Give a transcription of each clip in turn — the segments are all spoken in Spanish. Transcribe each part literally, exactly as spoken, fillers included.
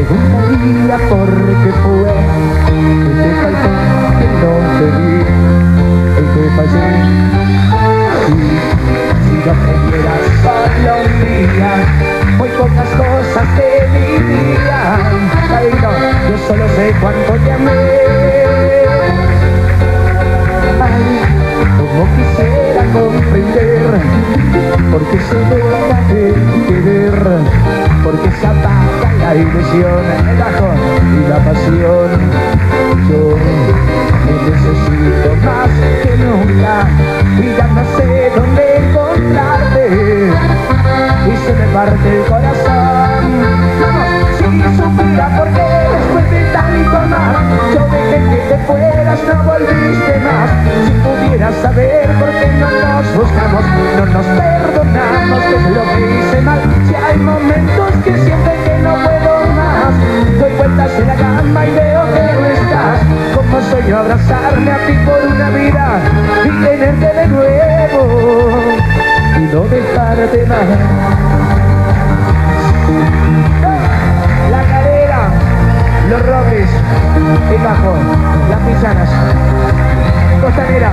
preguntaría por qué fue que te faltó, que no te vi, que te fallé. Si, si no te dieras solo un día, muy pocas cosas te dirían. Cariño, yo solo sé cuánto te amé. Ay, como quisiera comprender, porque se deja de querer, porque se apaga la ilusión, el bajo y la pasión. Yo te necesito más que nunca y ya no sé dónde encontrarte, y se me parte el corazón. Vamos, si supiera por qué después de tanto amar yo dejé que te fueras, no volviste más. Si pudieras saber por qué no nos buscamos, no nos perdonamos, qué es lo que hice mal. Si hay momentos que siento que no puedo más, doy vueltas en la cama y veo que no estás. Como sueño abrazarme a ti por una vida y tenerte de nuevo y no dejarte más. La cadera, los robles, el bajo, las pisanas, costanera.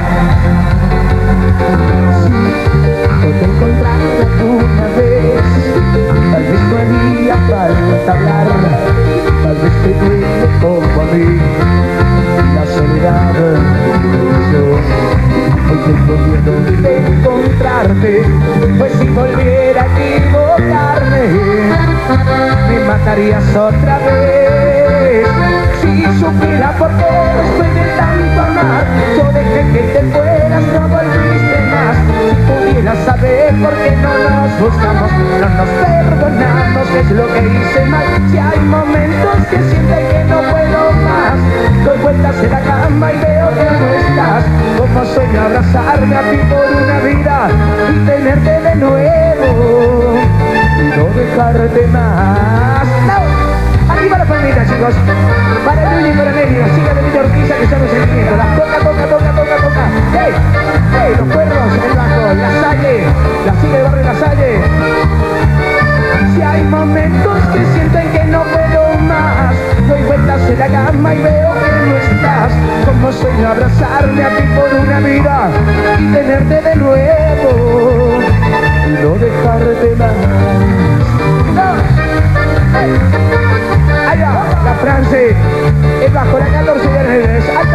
Si no te encontrara alguna vez, tal vez no haría falta hablar, tal vez te duele como a mí la soledad. Yo hoy tengo miedo de encontrarte, pues si volviera a equivocarme me matarías otra vez. Si supiera por qué después de tanto amar yo dejé que te fueras, no volviste más. Si pudieras saber por qué no nos buscamos, no nos perdonamos, qué es lo que hice mal. Si hay momentos que siento que no puedo más, doy vueltas en la cama y veo que no estás. Como sueño abrazarme a ti por una vida y tenerte de nuevo y no dejarte más. ¡No! Arriba la palmita, chicos. Para Luli y para Nelly, siga de Villa Ortiza, que son los sentimientos. Las toca, toca, toca, toca, toca. ¡Hey! ¡Hey! Los cuernos en el bajo, la Salle, la sigue de barrio La Salle. Si hay momentos que sienten que no puedo más, doy vueltas en la cama y veo que no estás. Como sueño abrazarme a ti por una vida y tenerte de nuevo y no dejarte más. ¡No! ¡Hey! Allá, la France, el bajo, la catorce de redes.